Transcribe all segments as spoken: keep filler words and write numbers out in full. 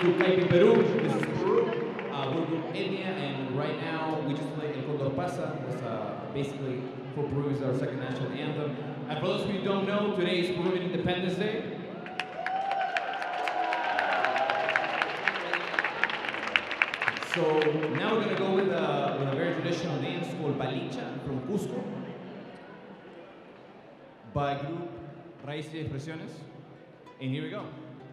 to Kaypi Perú. This is Peru. Uh, we're from India, and right now we just played El Condor Pasa. It's uh, basically for Peru is our second national anthem. And for those of you who don't know, today is Peruvian Independence Day. So now we're gonna go with a, with a very traditional dance called Balicha from Cusco by group Raíces y Expresiones. And here we go.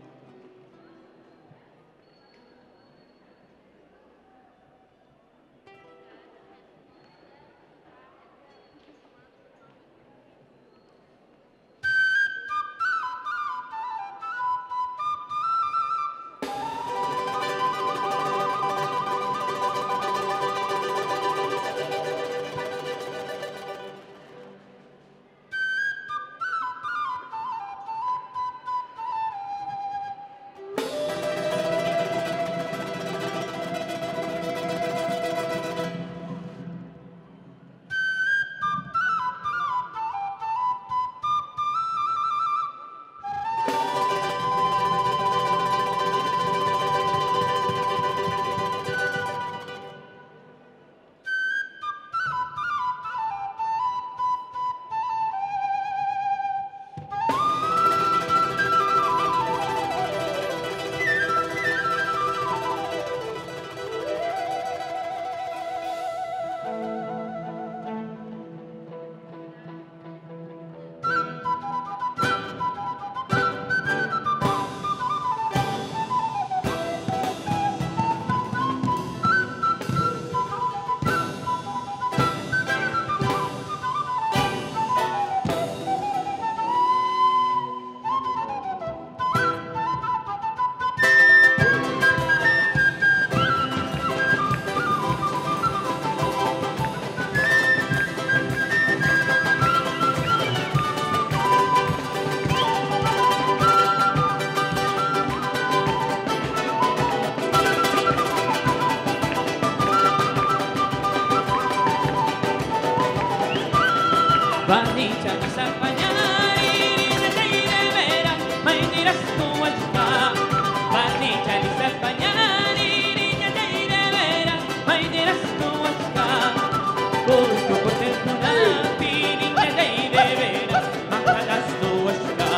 Barnicha ni salpañari, ni de vera, mai dirás tú está. Barnicha ni salpañari, ni de vera, mai dirás tú está. Busco por dentro una pirina de vera, majadas tú está.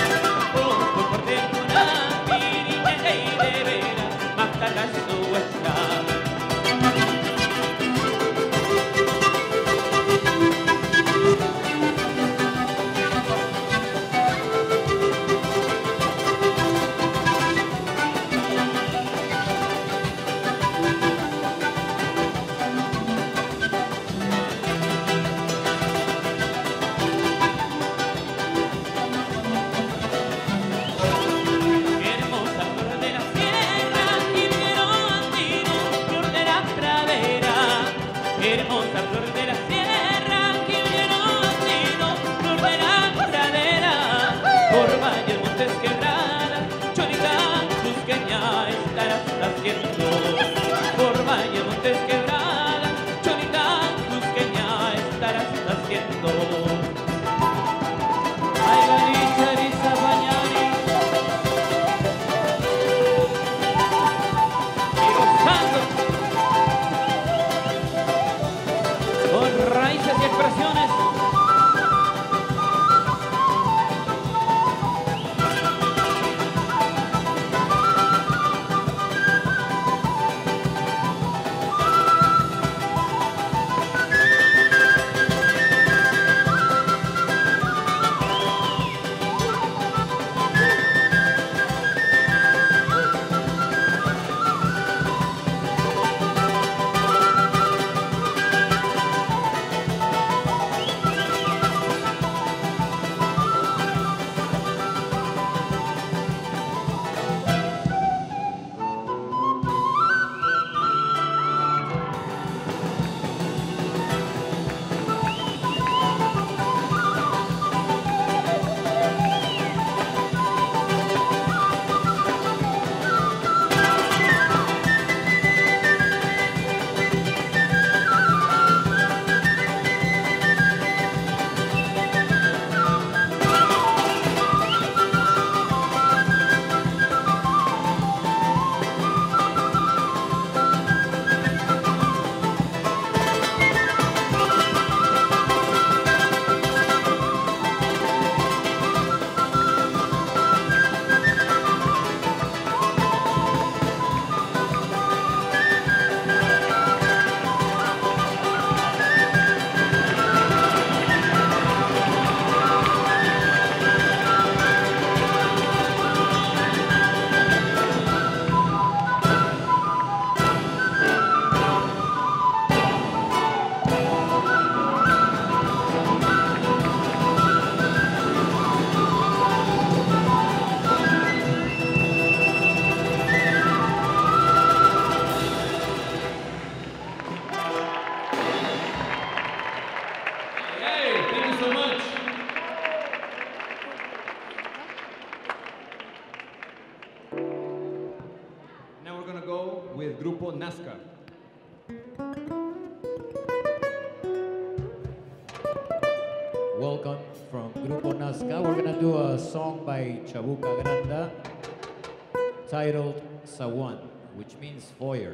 Busco por dentro una pirina de vera, majadas tú está. with Grupo Nazca. Welcome from Grupo Nazca. We're gonna do a song by Chabuca Granda titled Sawan, which means foyer.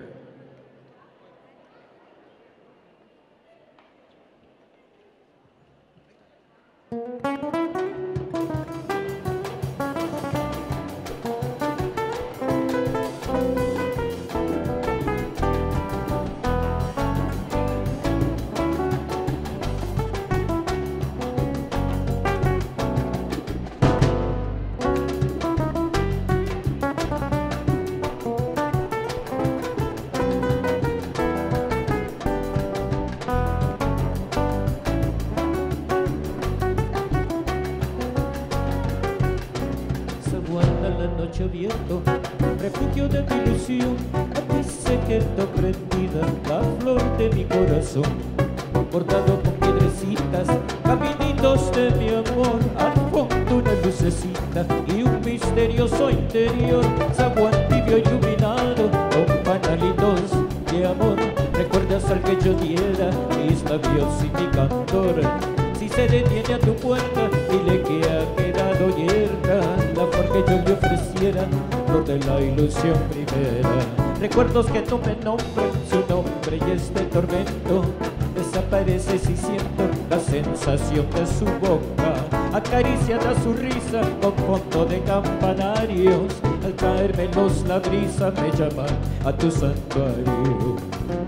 Abierto, refugio de mi ilusión, a ti se quedó prendida la flor de mi corazón, bordado con piedrecitas, caminitos de mi amor, al fondo una lucecita y un misterioso interior, zaguán tibio iluminado con panalitos de amor. ¿Recuerdas al que yo diera mis labios y mi candor? Si se detiene a tu puerta, dile que ha quedado yerta la flor que yo le ofreciera, flor de la ilusión primera. Recuerdos que no me nombran su nombre y este tormento desaparece si siento la sensación de su boca, acariciada su risa con fondo de campanarios. Al caerme los la brisa me llama a tu santuario.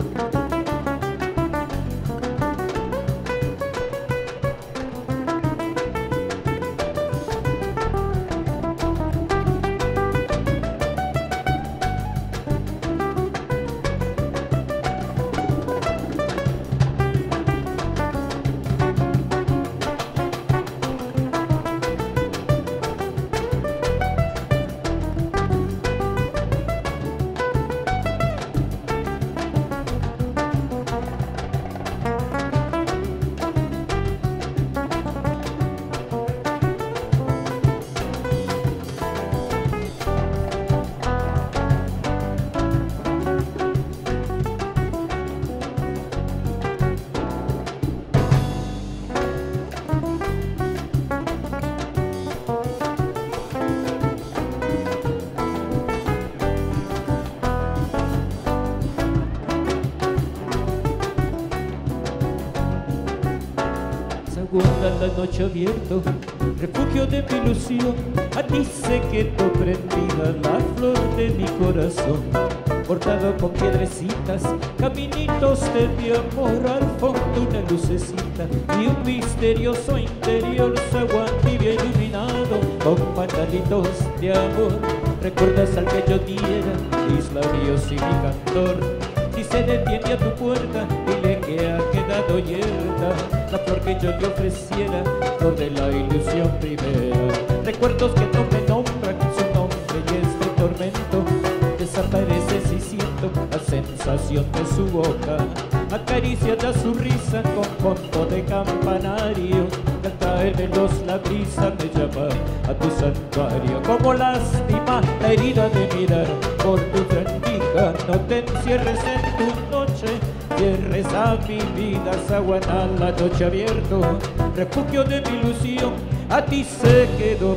La noche abierto, refugio de mi ilusión, a ti se quedó prendida la flor de mi corazón, bordado con piedrecitas, caminitos de mi amor, al fondo una lucecita y un misterioso interior, zaguán tibio iluminado con pantalitos de amor. ¿Recuerdas al que yo diera mis labios y mi cantor? Si se detiene a tu puerta, dile que ha quedado yerta la flor que yo le ofreciera, flor de la ilusión primera. Recuerdos que no me nombran su nombre y este tormento desaparece si siento la sensación de su boca, acariciada su risa con fondo de campanario. Al caérmelos la brisa me llama a tu santuario. Como lástima la herida de mirar por tu rendija, no te encierres en tu noche, cierres a mi vida, zaguaná la noche abierto, refugio de mi ilusión, a ti se quedó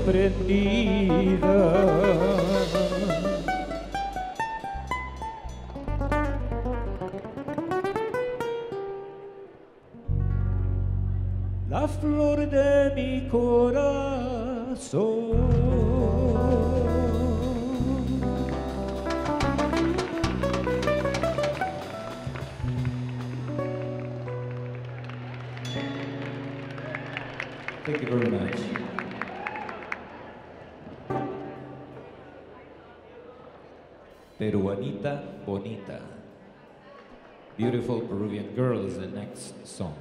prendida la flor de mi corazón. Thank you very much. Peruanita Bonita. Beautiful Peruvian Girl is the next song.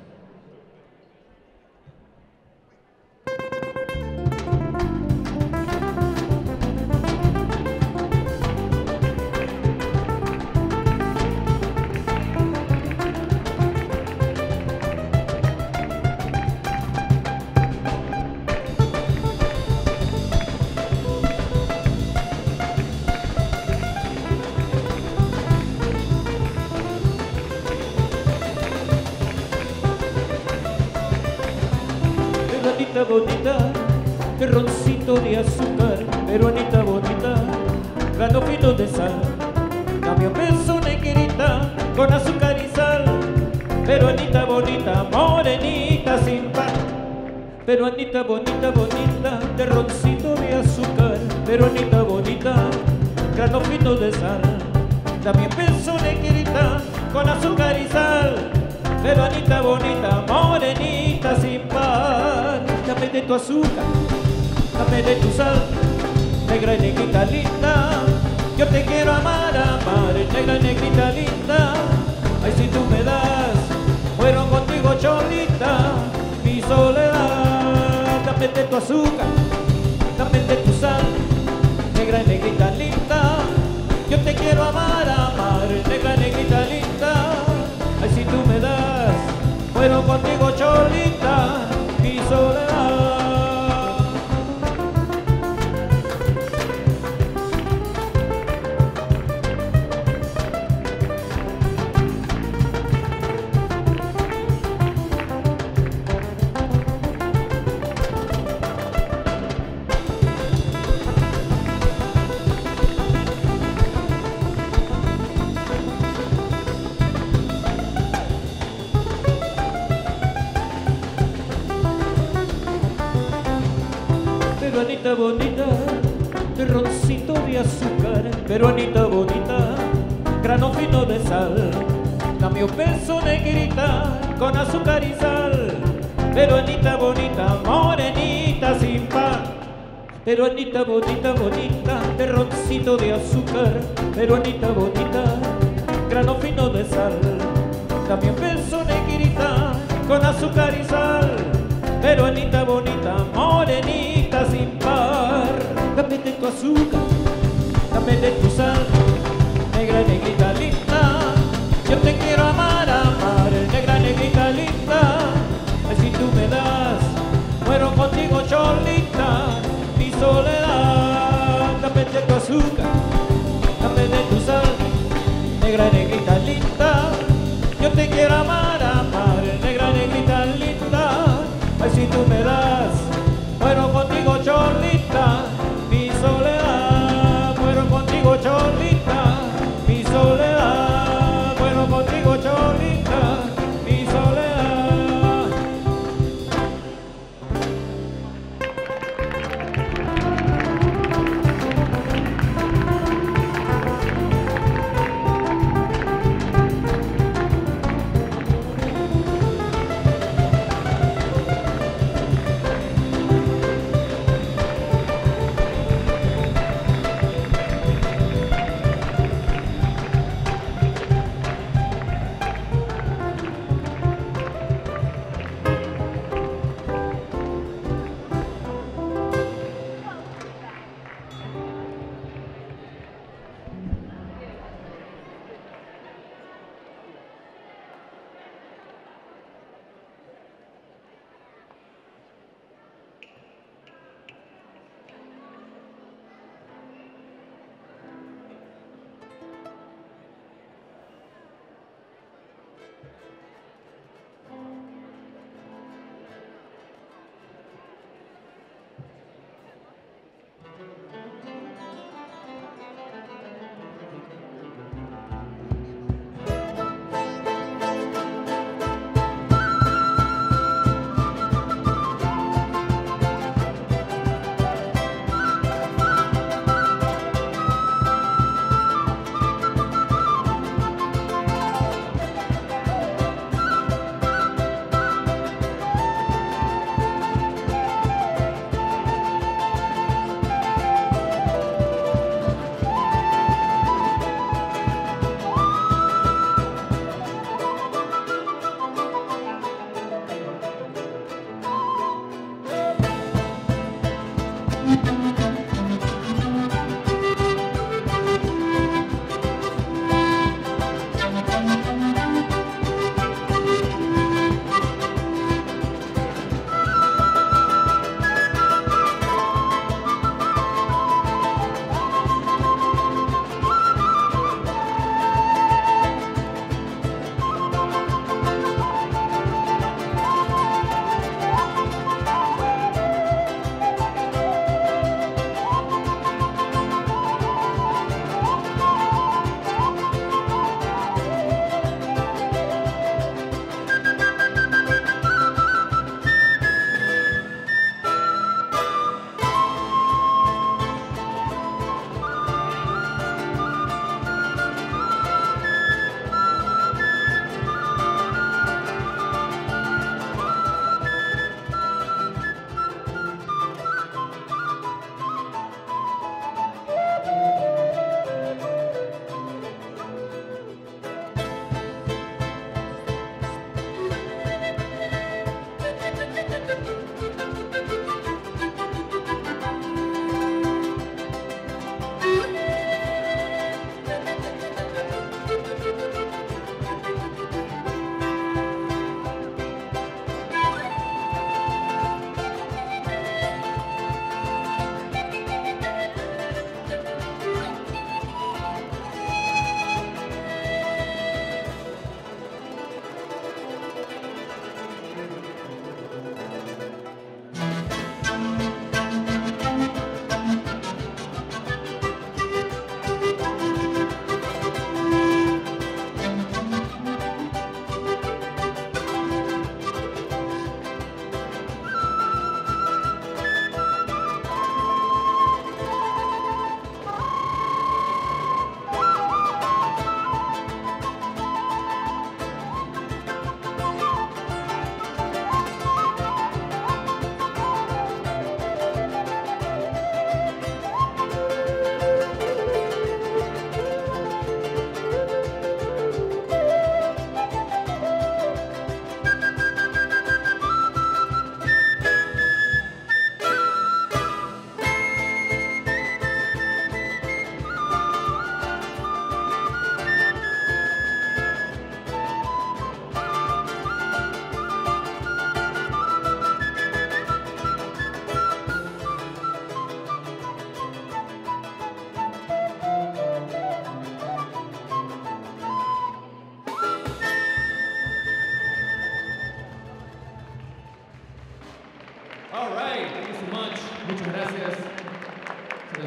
Peruanita bonita, de roncito de azúcar. Peruanita bonita, grano fino de sal. Dame un beso negrita, con azúcar y sal. Peruanita bonita, morenita sin pan. Peruanita bonita, bonita, de roncito de azúcar. Peruanita bonita, grano fino de sal. Dame un beso negrita, con azúcar y sal. Peruanita bonita, morenita sin pan. Dame de tu azúcar, dame de tu sal. Negra y negrita linda, yo te quiero amar, amar. Negra y negrita linda, ay si tú me das, muero contigo cholita, mi soledad. Dame de tu azúcar, dame de tu sal. Negra y negrita linda, yo te quiero amar, amar. Negra y negrita linda, ay si tú me das, muero contigo cholita, mi soledad. Peruanita bonita, de roncito de azúcar. Peruanita bonita, grano fino de sal. Dame un beso negrita, con azúcar y sal. Peruanita bonita, morenita sin pan. Peruanita bonita, bonita, de roncito de azúcar. Peruanita bonita, grano fino de sal. Dame un beso negrita, con azúcar y sal. Peruanita bonita, morenita sin par. Dame de tu azúcar, dame de tu sal. Negra y negrita linda, yo te quiero amar, amar. Negra y negrita linda, ay si tú me das, muero contigo cholita, mi soledad. Dame de tu azúcar, dame de tu sal. Negra y negrita linda, yo te quiero amar, amar. Negra y negrita linda, ay si tú me das, muero contigo cholita, mi soledad. Muero contigo cholita, mi soledad. Muero contigo cholita.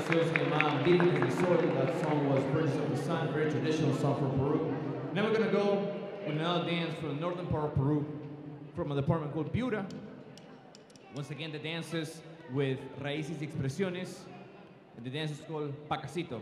canción se llamaba Virgen del Sol. That song was Virgins of the Sun, very traditional song from Peru. Now we're gonna go with another dance from the northern part of Peru, from a department called Piura. Once again, the dances with raíces y expresiones, and the dance is called Pacacito.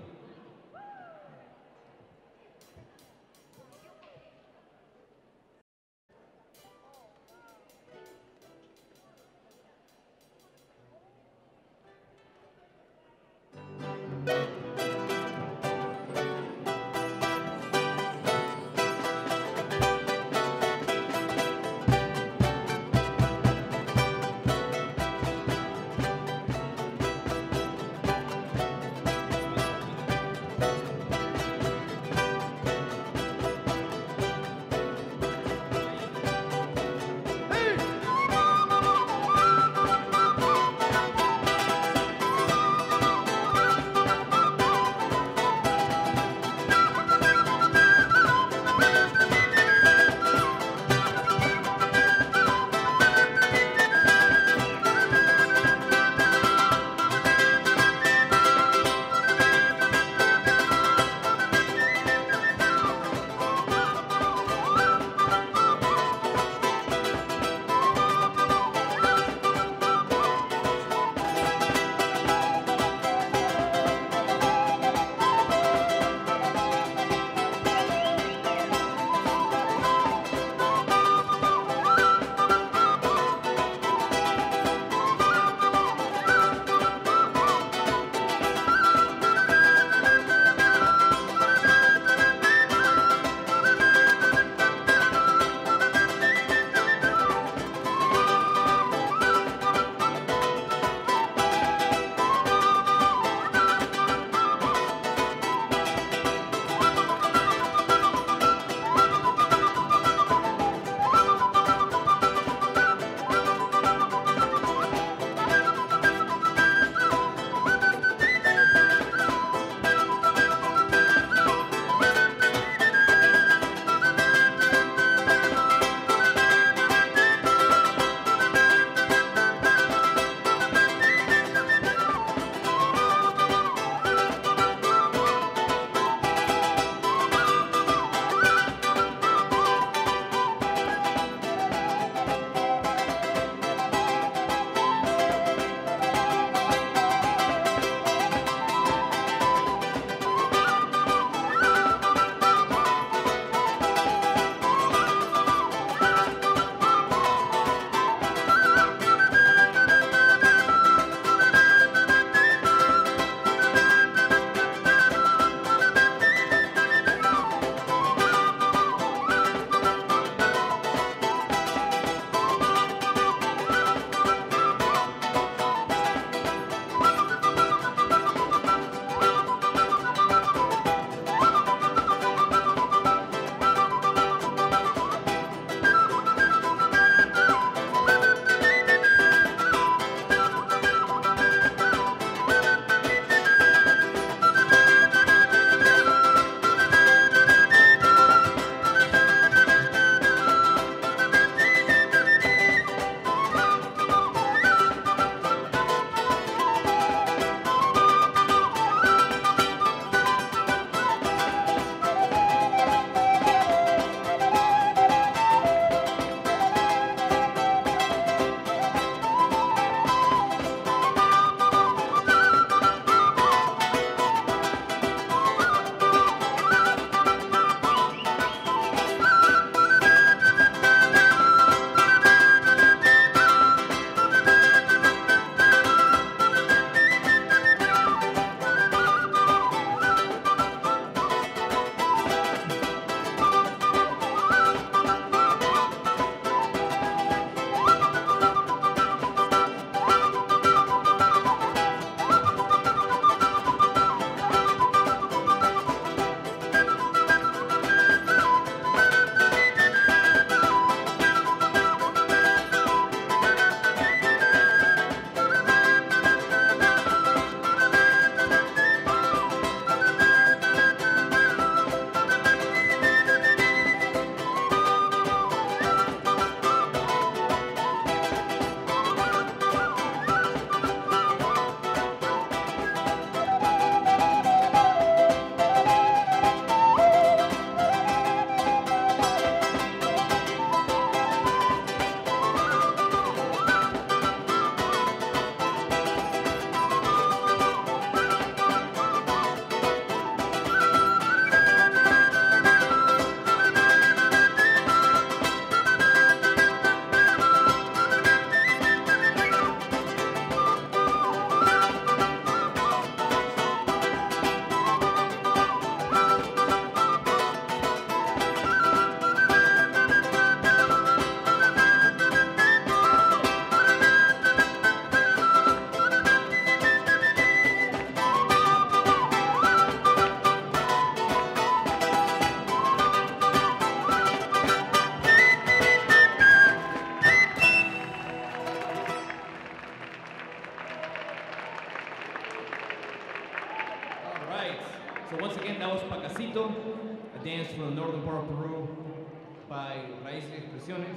right. So once again, that was Pacacito, a dance from the northern part of Peru by Raíces Expresiones.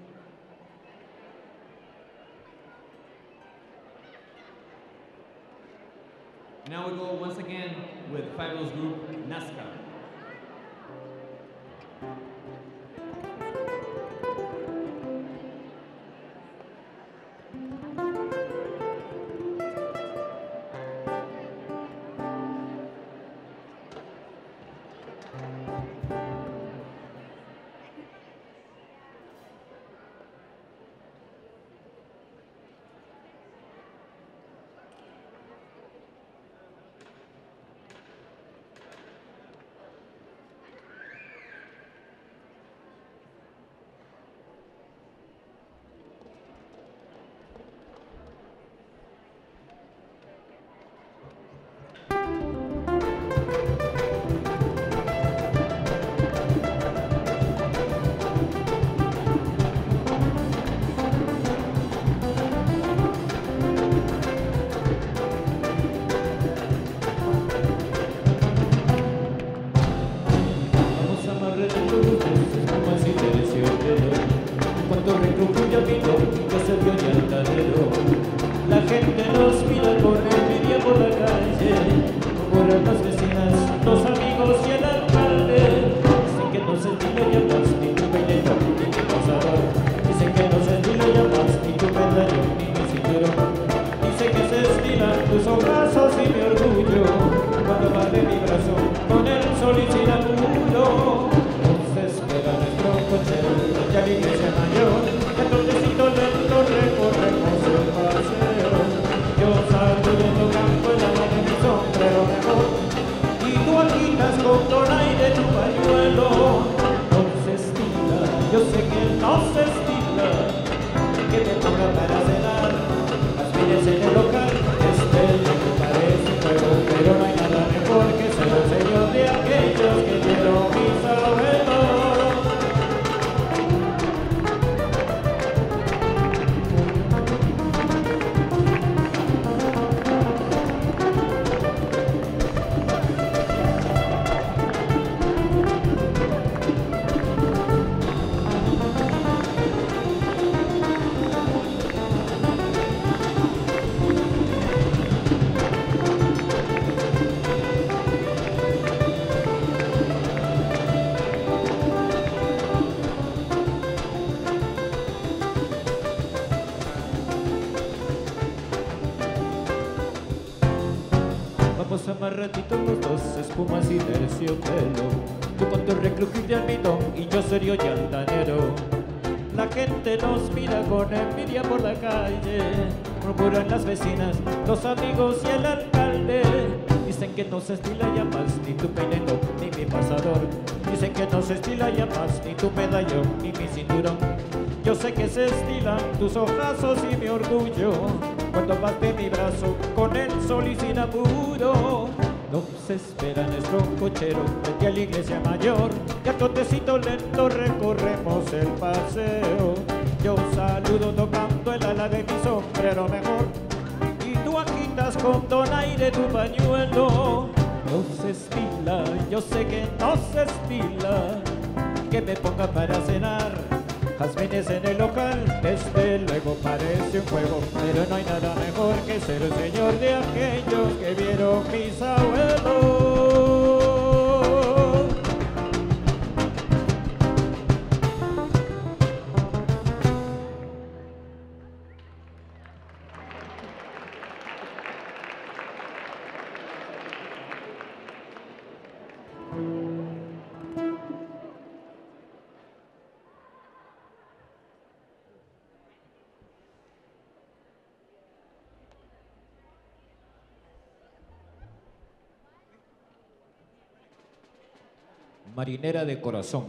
Now we go once again with fabulous group Nazca. Amarraditos los dos, espumas y terciopelo. Tú con tu recrujir de almidón y yo serio y altanero. La gente nos mira con envidia por la calle. Murmuran las vecinas, los amigos y el alcalde. Dicen que no se estila ya más ni tu peinado ni mi pasador. Dicen que no se estila ya más ni tu medallón ni mi cinturón. Yo sé que se estilan tus ojazos y mi orgullo cuando vas de mi brazo con el sol y sin apuro. Nos espera nuestro cochero frente a la iglesia mayor y a trotecito lento recorremos el paseo. Yo saludo tocando el ala de mi sombrero mejor y tú agitas con donaire tu pañuelo. No se estila, yo sé que no se estila que me ponga para cenar jazmines en el local. Desde luego parece un juego, pero no hay nada mejor que ser el señor de aquellos que vieron mis abuelos. Marinera de corazón,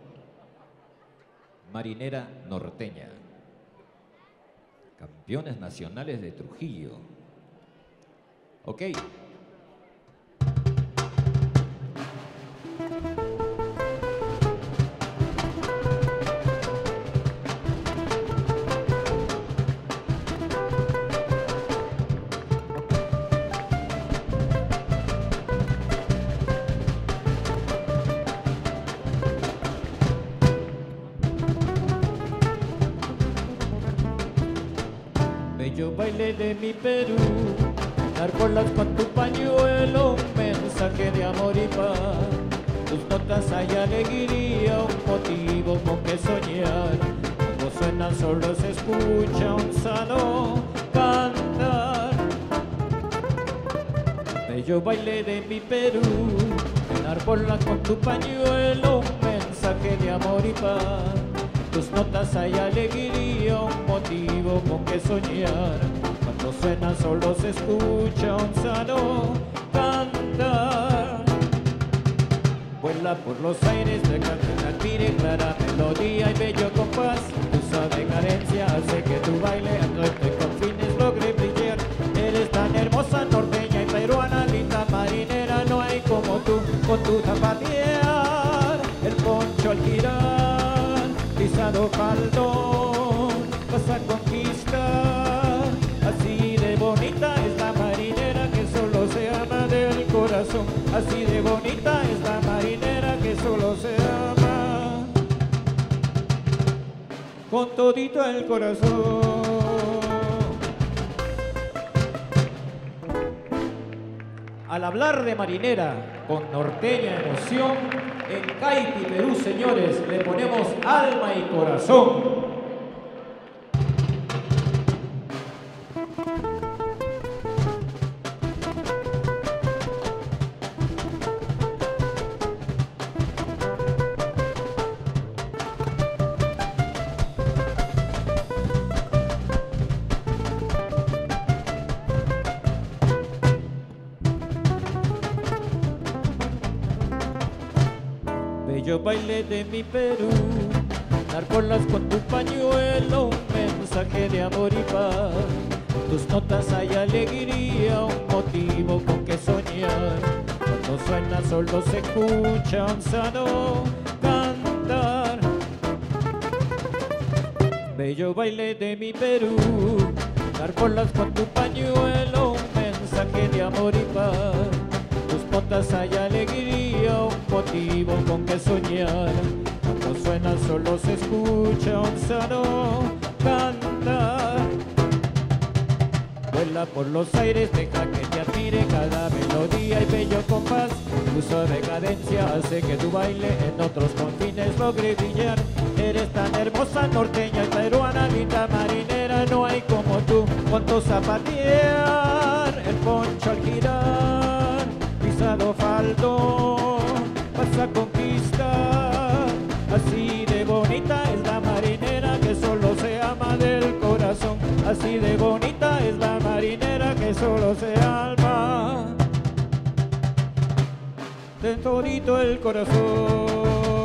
marinera norteña, campeones nacionales de Trujillo. Ok. bello baile de mi Perú, dar bolas con tu pañuelo, un mensaje de amor y paz. Tus notas hay alegría, un motivo con que soñar. Cuando suenan solo se escucha un sano cantar. Bello baile de mi Perú, dar bolas con tu pañuelo, un mensaje de amor y paz. Tus notas hay alegría, un motivo con que soñar. Cuando suena solo se escucha un sano cantar. Vuela por los aires, deja que te admire clara melodía y bello compás. Tu suave cadencia hace que tu baile entre confines logre brillar. Eres tan hermosa, norteña y peruana, linda marinera, no hay como tú. Con tu zapatear, el poncho al girar, pisado faldón, vas a conquistar. Así de bonita es la marinera que solo se ama del corazón. Así de bonita es la marinera que solo se ama con todito el corazón. Al hablar de marinera con norteña emoción, en Kaypi Perú, señores, le ponemos alma y corazón. Bello baile de mi Perú, dar bolas con tu pañuelo, un mensaje de amor y paz. Tus notas hay alegría, un motivo con que soñar. Cuando suena solo se escucha un sano cantar. Bello baile de mi Perú, dar bolas con tu pañuelo, un mensaje de amor y paz. Tus notas hay alegría, un motivo con que soñar. Cuando suena solo se escucha un sano cantar. Vuela por los aires, deja que te admire cada melodía y bello compás. Tu suave cadencia hace que tu baile en otros confines logre brillar. Eres tan hermosa, norteña y peruana, linda marinera, no hay como tú. Con tu zapatear, el poncho al girar, pisado faldón, vas a conquistar. Así de bonita es la marinera que solo se ama del corazón. Así de bonita es la marinera que solo se ama de todito el corazón.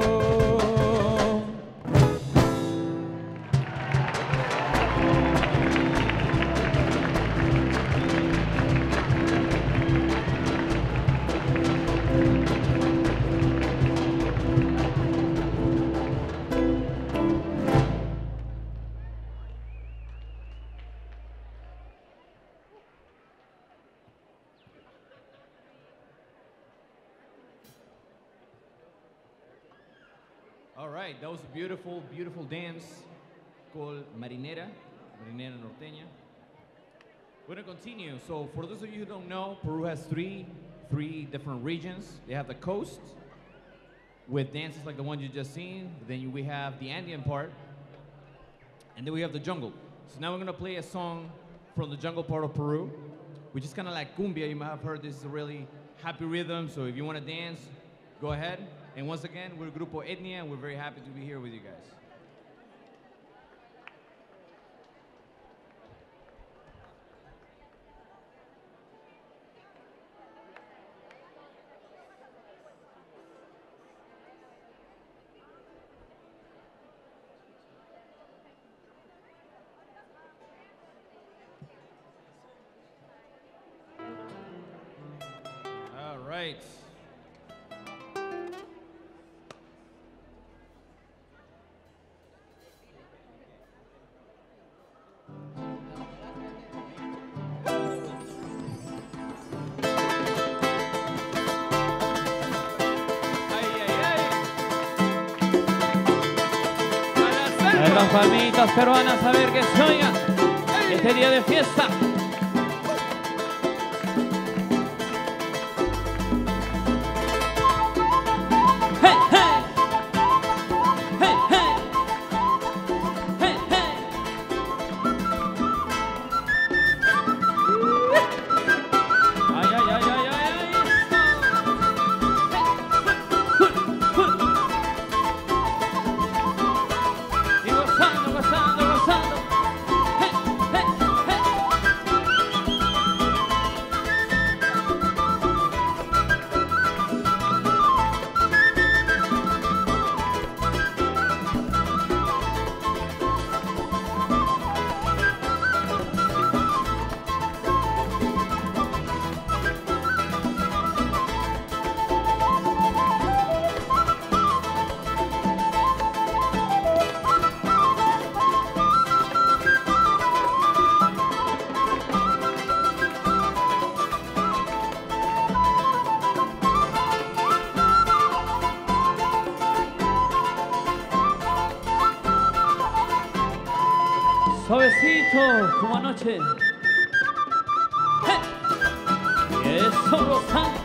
All right, that was a beautiful, beautiful dance called marinera, marinera norteña. We're gonna continue. So for those of you who don't know, Peru has three, three different regions. They have the coast with dances like the one you just seen. Then we have the Andean part, and then we have the jungle. So now we're gonna play a song from the jungle part of Peru, which is kind of like cumbia. You might have heard this is a really happy rhythm. So if you want to dance, go ahead. And once again, we're Grupo Etnia, and we're very happy to be here with you guys. All right. A ver, las palmitas peruanas, a ver que se oiga. este día de fiesta. Hey, hey. Hey, hey. Hey, hey. Ay, ay, ay, ay, ay, ay. Y gozando, gozando, gozando. Hey, hey, hey. Suavecito, como anoche. ¡Hey! Y eso gozando.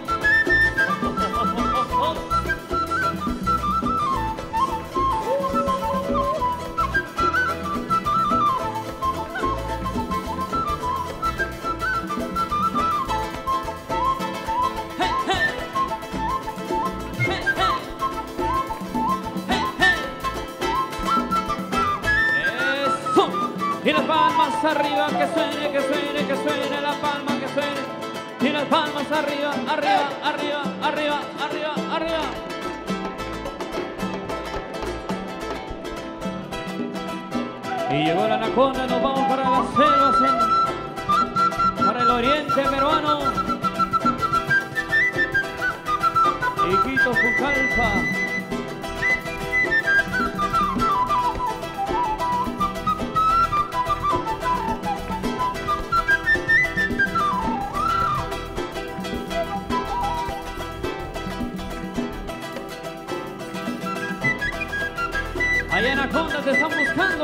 ¡Hey, hey! ¡Hey, hey! ¡Hey, hey! ¡Eso! Y las palmas arriba, que suene, que suene, que suene, la palma que suene. Y las palmas arriba, arriba, arriba, arriba, arriba, arriba. Y llegó la anaconda, nos vamos para las selvas, en- para el oriente peruano. Iquitos, Pucallpa. Hay anacondas, te están buscando.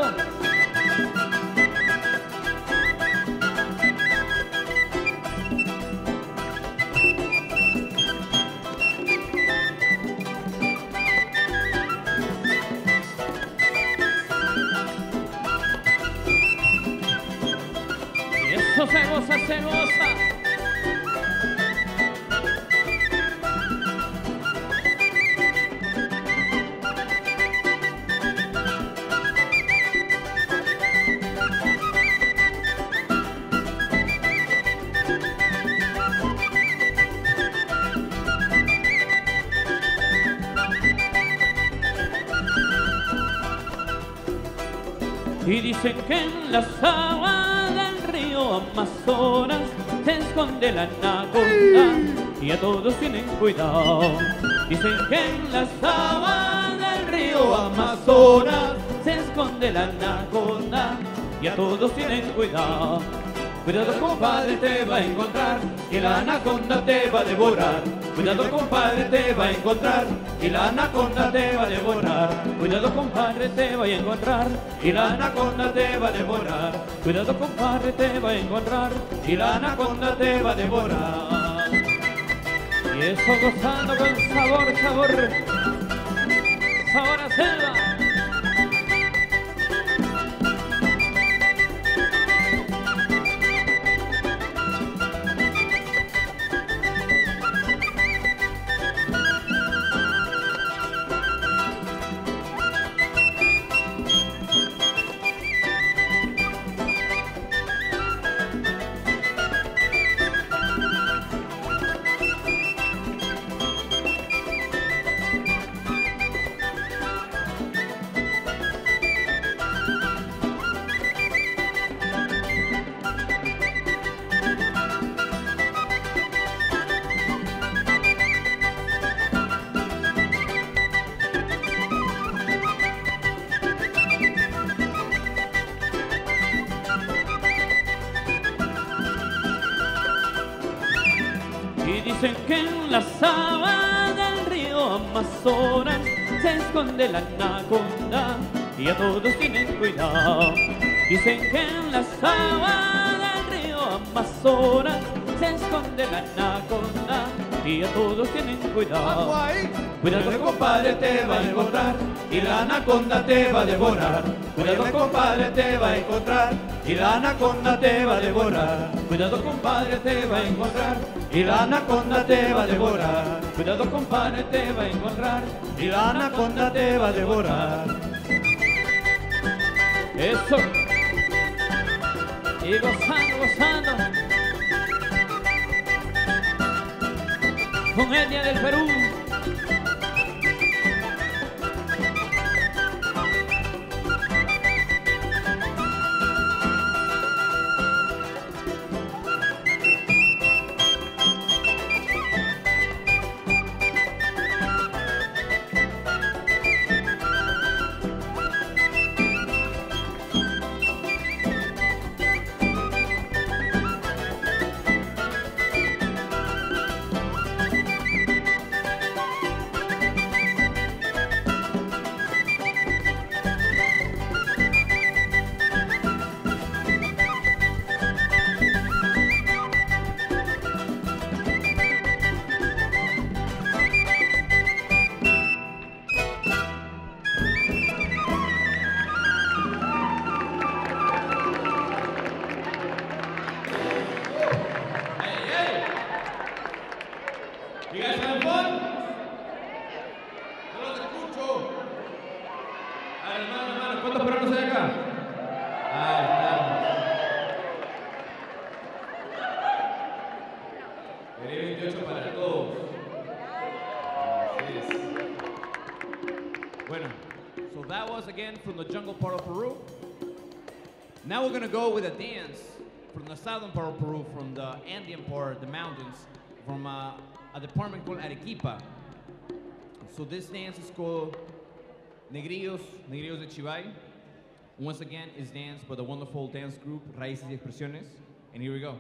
Y eso se goza, se goza. Y dicen que en las aguas del río Amazonas se esconde la anaconda y a todos tienen cuidado. Dicen que en las aguas del río Amazonas se esconde la anaconda y a todos tienen cuidado. Cuidado, compadre, te va a encontrar y la anaconda te va a devorar. Cuidado, compadre, te va a encontrar y la anaconda te va a devorar. Cuidado, compadre, te va a encontrar y la anaconda te va a devorar. Cuidado, compadre, te va a encontrar y la anaconda te va a devorar. Y eso gozando con sabor, sabor, sabor a selva. Y dicen que en las aguas del río Amazonas se esconde la anaconda y a todos tienen cuidado. Dicen que en las aguas del río Amazonas se esconde la anaconda y a todos tienen cuidado. Cuidado, compadre, te va a encontrar y la anaconda te va a devorar. Cuidado, compadre, te va a encontrar y la anaconda te va a devorar. Cuidado, compadre, te va a encontrar y la anaconda te va a devorar. Cuidado, compadre, te va a encontrar y la anaconda te va a devorar. Eso. Y gozando, gozando. Con etnia del Perú. You guys having fun? No los escucho. A ver, hermano, hermano, ¿cuántos peruanos hay acá? Ah, estamos. Quería veintiocho para todos. Así es. Bueno, so that was again from the jungle part of Peru. Now we're gonna go with a dance from the southern part of Peru, from the Andean part, the mountains, from uh, a department called Arequipa. So this dance is called Negrillos, Negrillos de Chivay. Once again, is danced by the wonderful dance group Raíces y Expresiones. And here we go.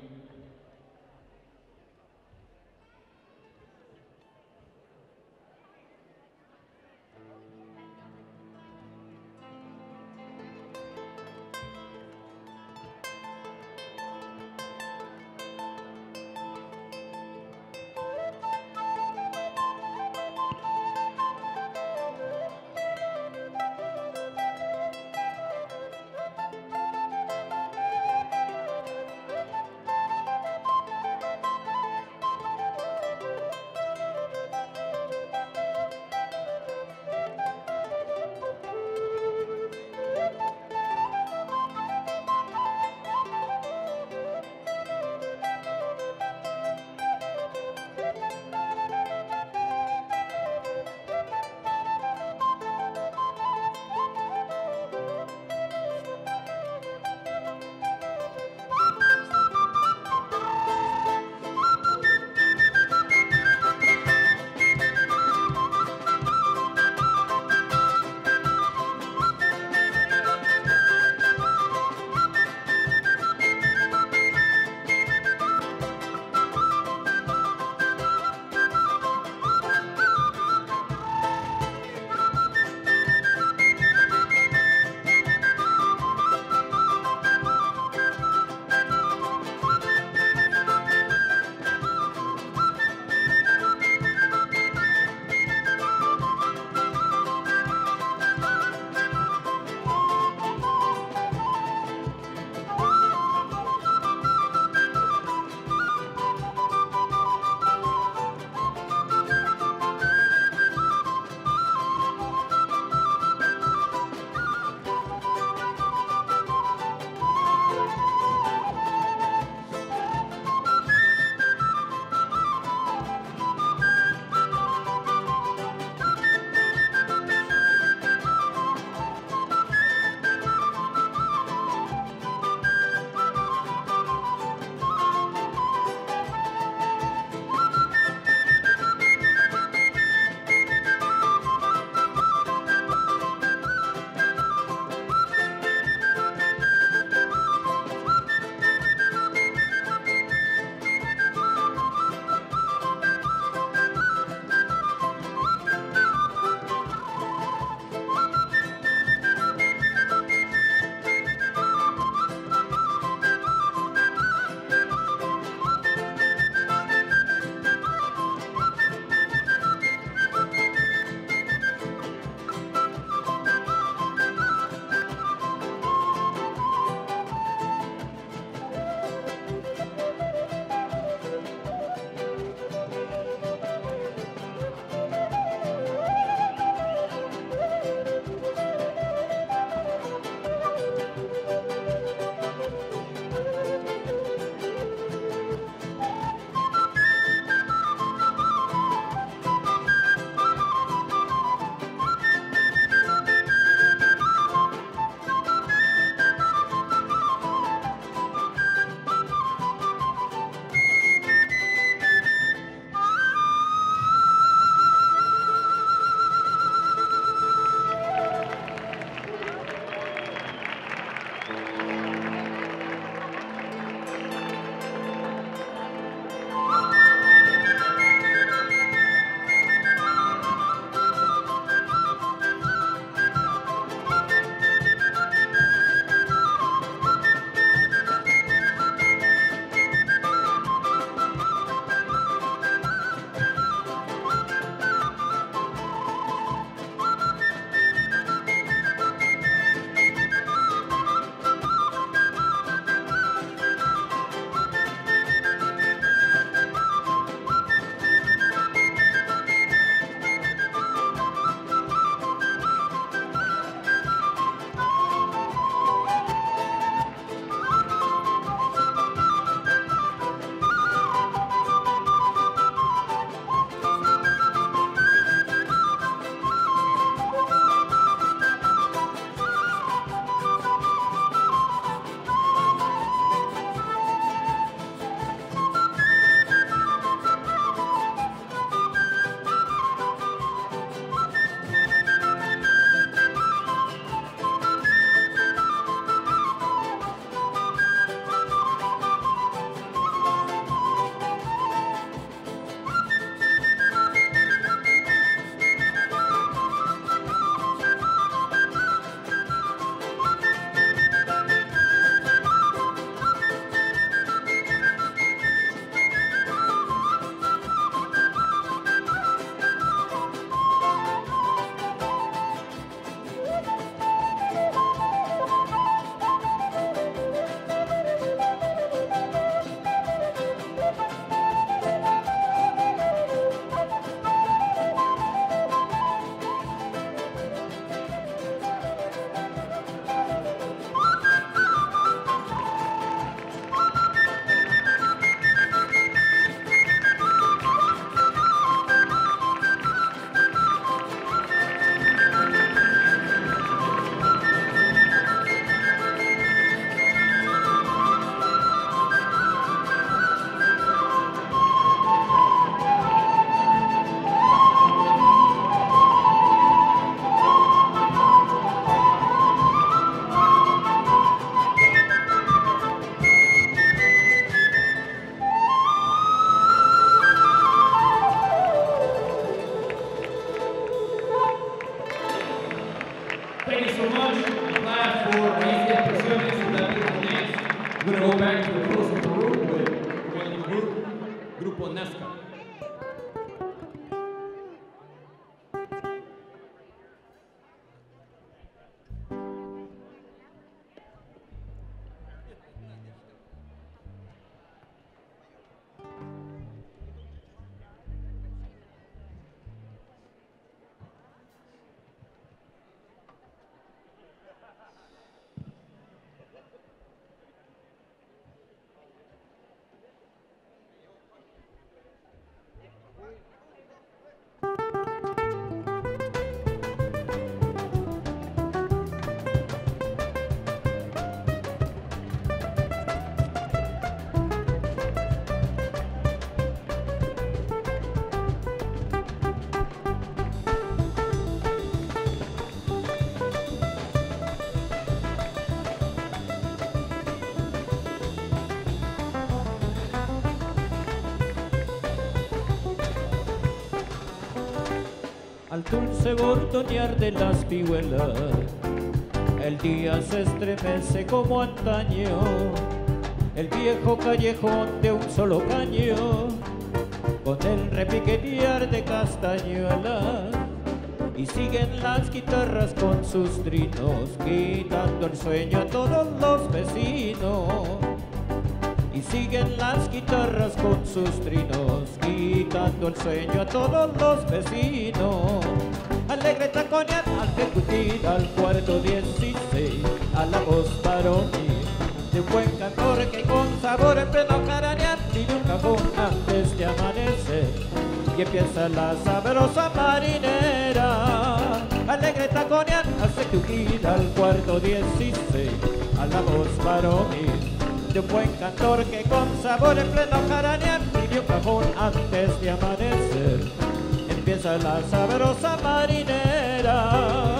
al dulce bordonear de las vihuelas. El día se estremece como antaño, el viejo callejón de un solo caño, con el repiquetear de castañuelas. Y siguen las guitarras con sus trinos, quitando el sueño a todos los vecinos. Y siguen las guitarras con sus trinos, quitando el sueño a todos los vecinos. Alegre taconear al ejecutir al cuarto dieciséis, a la voz varonil de un buen cantor que con sabor en pleno caranear pide un cajón antes de amanecer. Y empieza la sabrosa marinera. Alegre taconear hace crujir al cuarto dieciséis, a la voz varonil de un buen cantor que con sabor en pleno jaranear pidió un cajón antes de amanecer. Empieza la sabrosa marinera.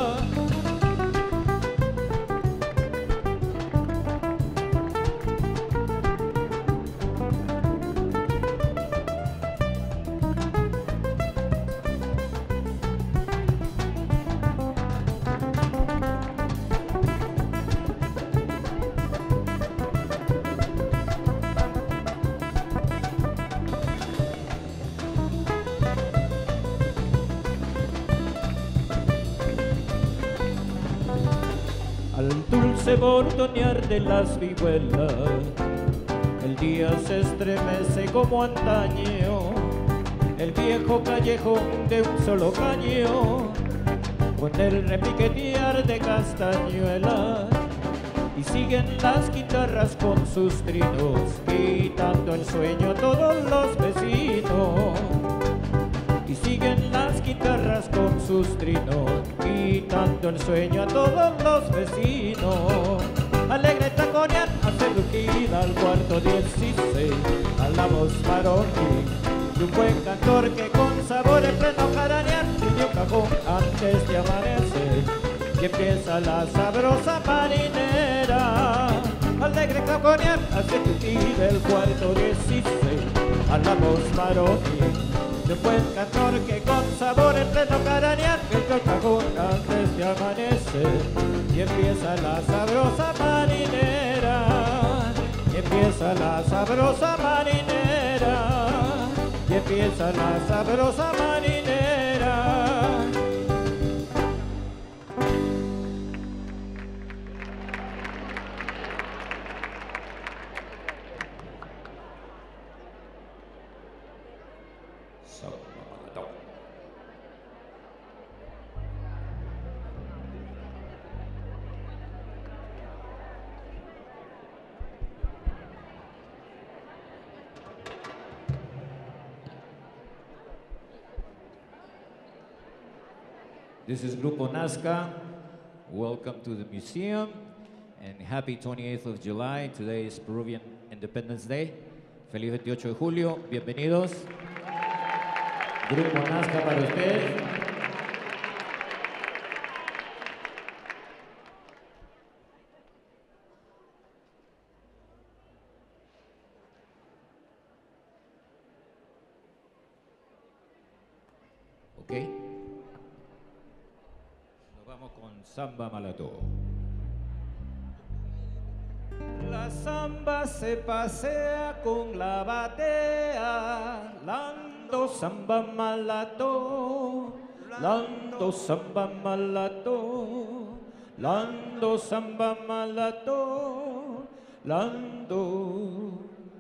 Al dulce bordonear de las vihuelas, el día se estremece como antaño, el viejo callejón de un solo caño, con el repiquetear de castañuelas. Y siguen las guitarras con sus trinos, quitando el sueño a todos los vecinos. Y siguen las guitarras con sus trinos, quitando el sueño a todos los vecinos. Alegre taconear hace rugir al cuarto dieciséis, a la voz varonil de un buen cantor que con sabor en pleno jaranear pidió cajón antes de amanecer. Y empieza la sabrosa marinera. Alegre taconear hace rugir el cuarto dieciséis, a la voz varonil de un buen cantor que con sabor en pleno caranear pidió el cajón antes de amanecer. Y empieza la sabrosa marinera. Y empieza la sabrosa marinera. Y empieza la sabrosa marinera. This is Grupo Nazca. Welcome to the museum and happy twenty-eighth of July. Today is Peruvian Independence Day. Feliz veintiocho de julio. Bienvenidos. Grupo Nazca para ustedes. Ok. Con samba malato. La samba se pasea con la batea, lando samba malato, lando samba malato, lando samba malato, lando.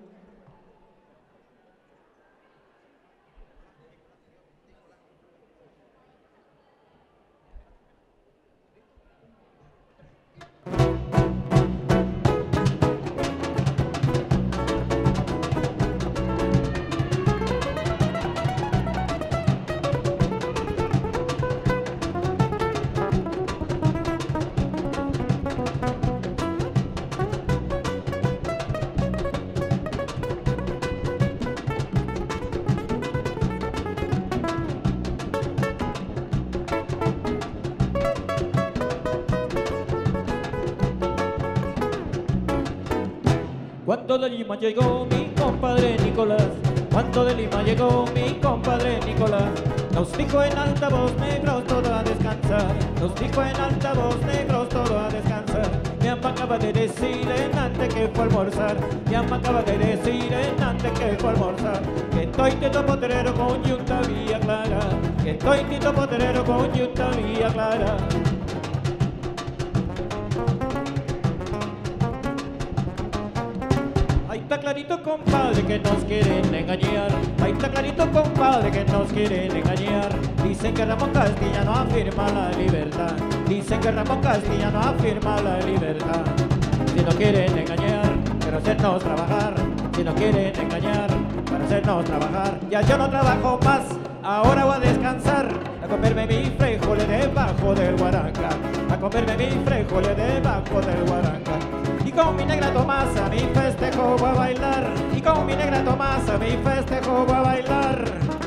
Cuando de Lima llegó mi compadre Nicolás, cuando de Lima llegó mi compadre Nicolás, Nos dijo en alta voz, negros, todo a descansar. Nos dijo en alta voz, negros, todo a descansar. Mi ama acaba de decir en antes que fue a almorzar. Mi ama acaba de decir en antes que fue a almorzar. Que estoy tito potrero con yunta vía clara. Que estoy tito potrero con yunta vía clara. Ahí está clarito, compadre, que nos quieren engañar. Ahí está clarito, compadre, que nos quieren engañar. Dicen que Ramón Castellano afirma la libertad. Dicen que Ramón Castellano afirma la libertad. Si nos quieren engañar, pero hacernos trabajar. Si nos quieren engañar, para hacernos trabajar. Ya yo no trabajo más, ahora voy a descansar. A comerme mis frijoles debajo del guaranca. A comerme mis frijoles debajo del guaranca. Y con mi negra Tomasa mi festejo voy a bailar. Y con mi negra Tomasa mi festejo voy a bailar.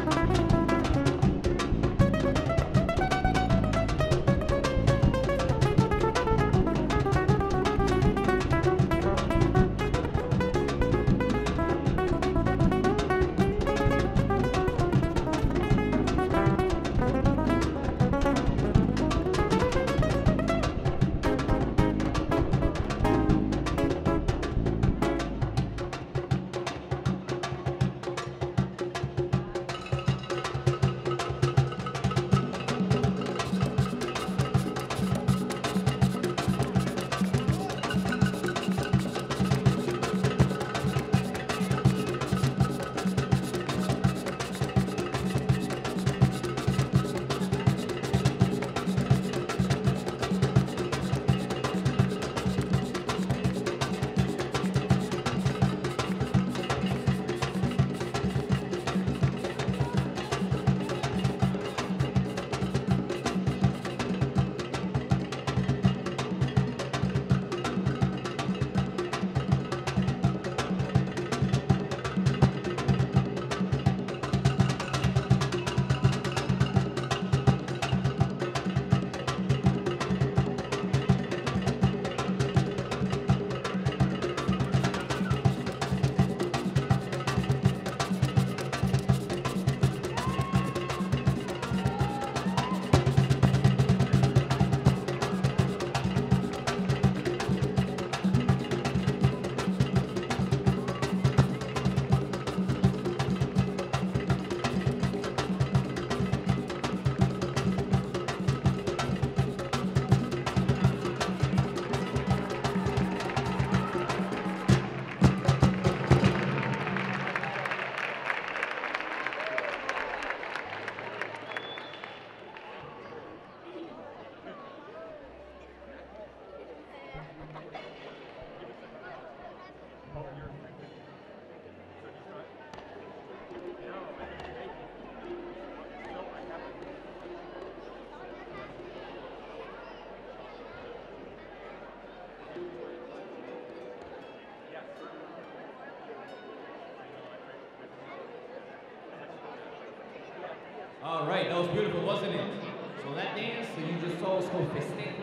All right, that was beautiful, wasn't it? So that dance that you just saw was called festejo.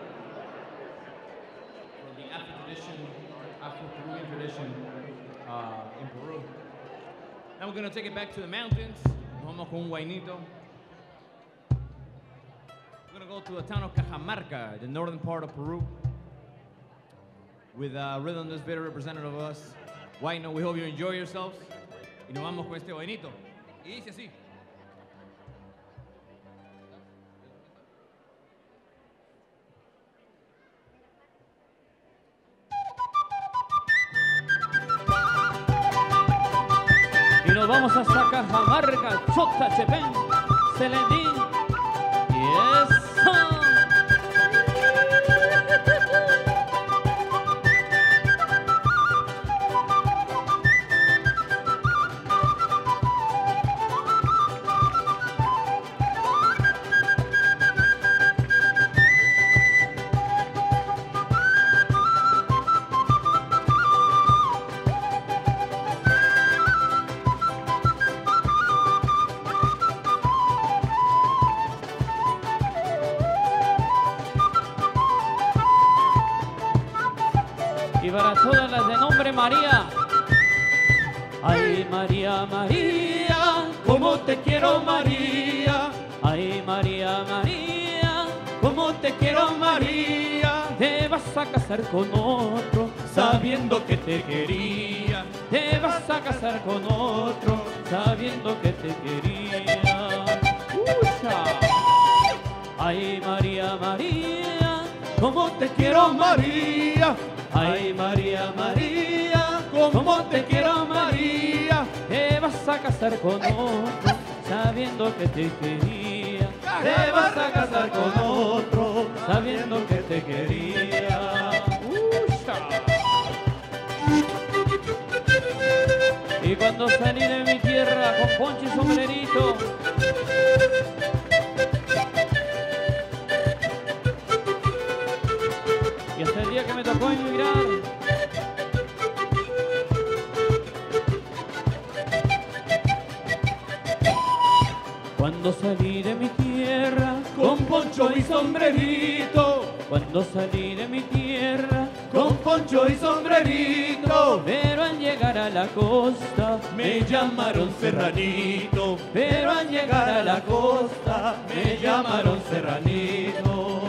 From the Afro tradition, Afro-Peruvian tradition uh, in Peru. Now we're gonna take it back to the mountains. Nos vamos con un guainito. We're gonna go to the town of Cajamarca, the northern part of Peru, with a rhythm that's very representative of us. Guayno, we hope you enjoy yourselves. Y nos vamos con este guainito. Y dice así. Nos vamos hasta Cajamarca, Chota, Chepén, Selendín, y eso. Y para todas las de nombre María. Ay, María, María, cómo te quiero, María. a casar con otro, sabiendo que te quería. Te vas a casar con otro, sabiendo que te quería. ¡Ucha! Ay, María, María, cómo te quiero, María. Ay, María, María, cómo te quiero, María. Te vas a casar con otro, sabiendo que te quería. Te vas a casar con otro, sabiendo que te quería. ¡Ucha! Y cuando salí de mi tierra con poncho y sombrerito, y hasta el día que me tocó emigrar, cuando salí de mi tierra con poncho y sombrerito, cuando salí de mi tierra con poncho y sombrerito, pero al llegar a la costa me llamaron serranito, pero al llegar a la costa me llamaron serranito.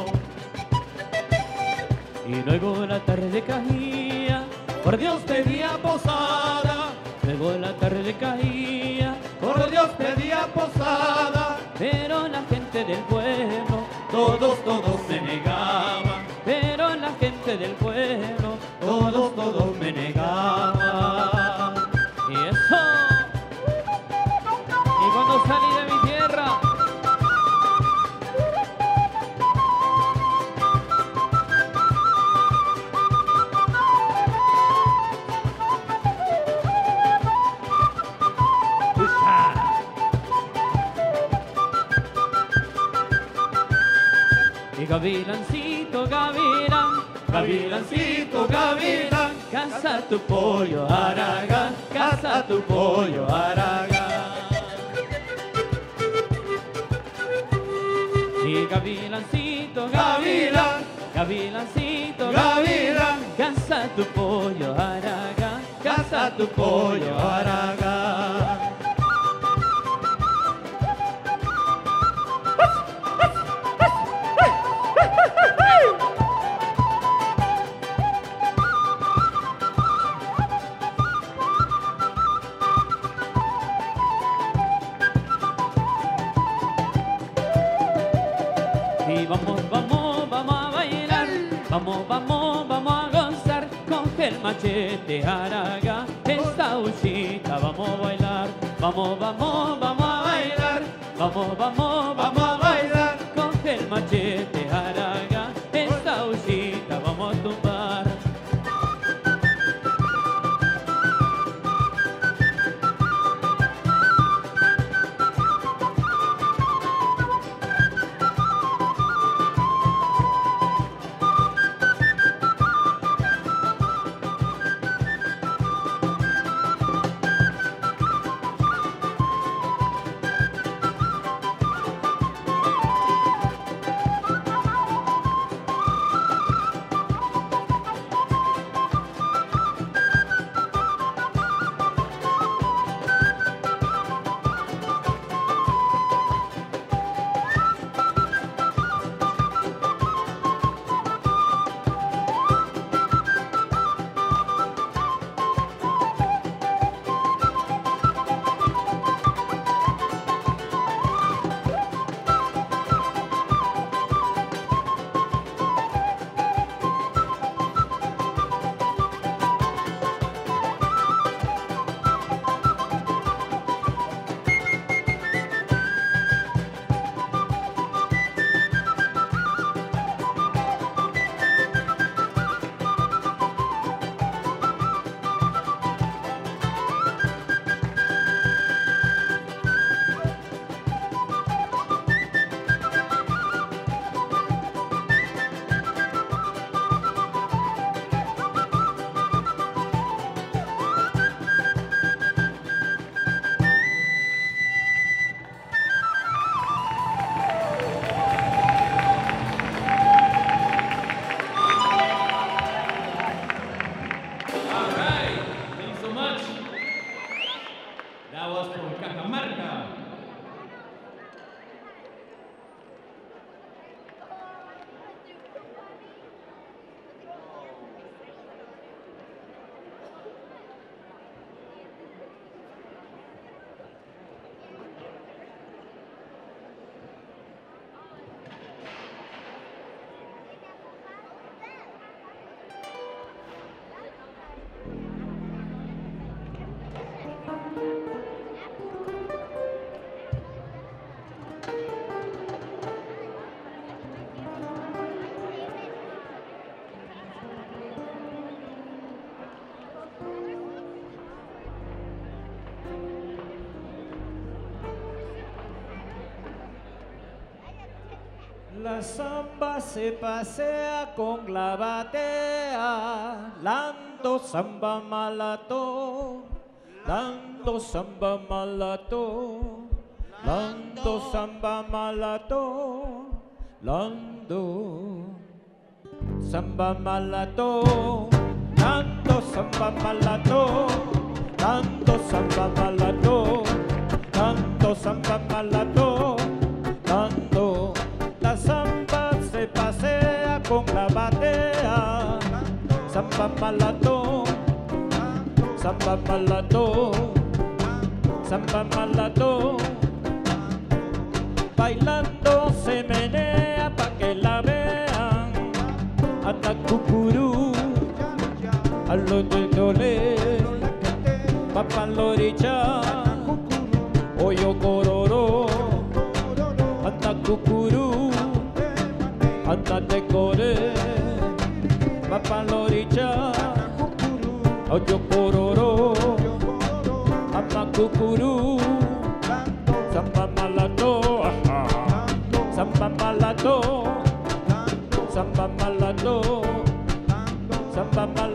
Y luego la tarde caía, por Dios pedía posada. Luego la tarde caía, por Dios pedía posada. Pero la gente del pueblo, todos, todos se negaban. Pero la gente del pueblo, todos, todos me negaban. Y eso. Y cuando salí de mi tierra, y gavilancito, gavilán, gavilancito, gavilán, caza tu pollo, Aragán, caza tu pollo, Aragán. Y gavilancito, gavilán, gavilancito, gavilán, caza tu pollo, Aragán, caza tu pollo, Aragán. Y vamos, vamos, vamos a bailar, vamos, vamos, vamos a gozar, coge el machete, Aragán, esta uchita, vamos a bailar, vamos, vamos, vamos a bailar, vamos, vamos, vamos a bailar, coge el machete, Aragán, esta uchita, vamos a tumbar. La samba se pasea con la batea, dando samba malato, dando samba malato, dando samba malato, dando samba malato, dando samba malato, dando samba malato, dando samba malato, dando. La samba se pasea con la batea, samba malato, samba malato, samba malato. Bailando se menea pa' que la vean, anda cucurú, a lo de dole, papá loricha, oyo cororo, anda cucurú, anda te core, papá loricha, oyo cororo, anda cucurú, samba malato, samba malato, samba malato, samba malato.